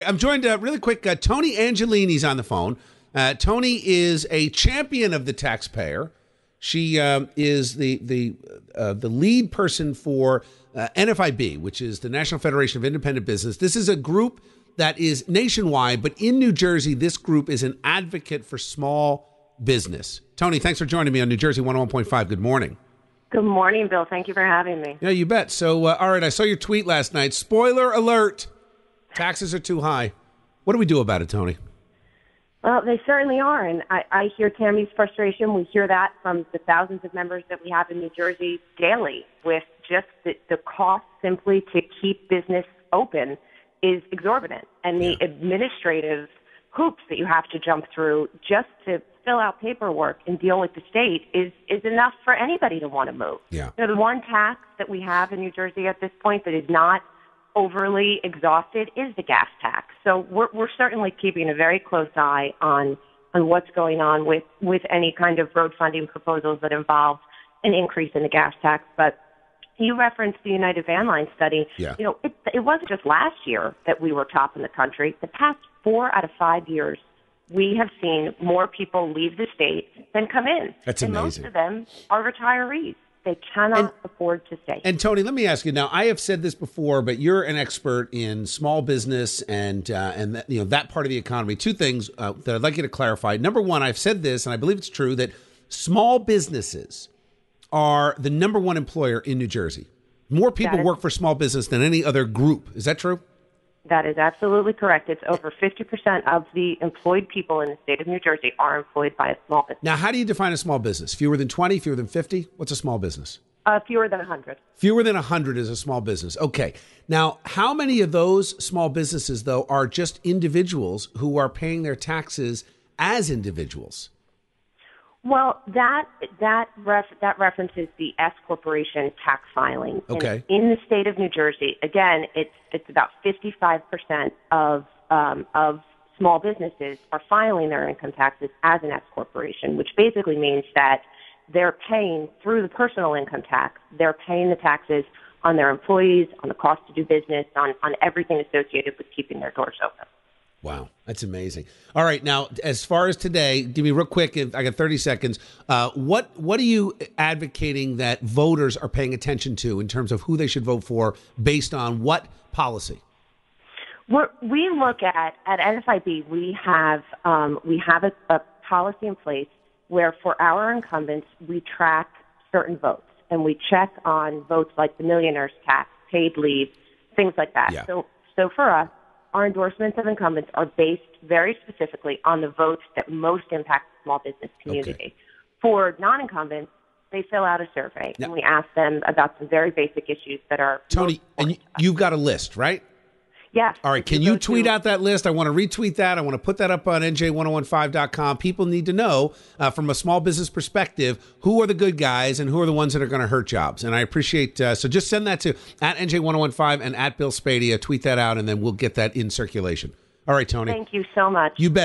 I'm joined really quick. Toni Angelini's on the phone. Toni is a champion of the taxpayer. She is the lead person for NFIB, which is the National Federation of Independent Business. This is a group that is nationwide, but in New Jersey, this group is an advocate for small business. Toni, thanks for joining me on New Jersey 101.5. Good morning. Good morning, Bill. Thank you for having me. Yeah, you bet. So, all right, I saw your tweet last night. Spoiler alert, taxes are too high. What do we do about it, Toni? Well, they certainly are, and I hear Tammy's frustration. We hear that from the thousands of members that we have in New Jersey daily with just the cost simply to keep business open is exorbitant, and the administrative hoops that you have to jump through just to fill out paperwork and deal with the state is enough for anybody to want to move. Yeah. You know, the one tax that we have in New Jersey at this point that is not overly exhausted is the gas tax. So we're certainly keeping a very close eye on what's going on with any kind of road funding proposals that involve an increase in the gas tax. But you referenced the United Van Line study. Yeah. You know, it wasn't just last year that we were top in the country. The past 4 out of 5 years, we have seen more people leave the state than come in. That's and amazing. Most of them are retirees. They cannot afford to stay. And Toni, let me ask you now. I have said this before, but you're an expert in small business and that, that part of the economy. Two things that I'd like you to clarify. Number one, I've said this, and I believe it's true, that small businesses are the number one employer in New Jersey. More people work for small business than any other group. Is that true? That is absolutely correct. It's over 50% of the employed people in the state of New Jersey are employed by a small business. Now, how do you define a small business? Fewer than 20, fewer than 50? What's a small business? Fewer than 100. Fewer than 100 is a small business. Okay. Now, how many of those small businesses, though, are just individuals who are paying their taxes as individuals? Well, that references the S corporation tax filing. Okay. In the state of New Jersey, again, it's about 55% of small businesses are filing their income taxes as an S corporation, which basically means that they're paying through the personal income tax. They're paying the taxes on their employees, on the cost to do business, on everything associated with keeping their doors open. Wow, that's amazing. All right, now, as far as today, give me real quick, I got 30 seconds. What are you advocating that voters are paying attention to in terms of who they should vote for based on what policy? We look at NFIB, we have a policy in place where for our incumbents, we track certain votes, and we check on votes like the millionaire's tax, paid leave, things like that. Yeah. So for us, our endorsements of incumbents are based very specifically on the votes that most impact the small business community. Okay. For non-incumbents, they fill out a survey, and we ask them about some very basic issues that are... Toni, and you've got a list, right? Yes. All right, can you tweet out that list? I want to retweet that. I want to put that up on NJ1015.com. People need to know, from a small business perspective, who are the good guys and who are the ones that are going to hurt jobs. And I appreciate, so just send that to at NJ1015 and at Bill Spadea. Tweet that out, and then we'll get that in circulation. All right, Toni. Thank you so much. You bet.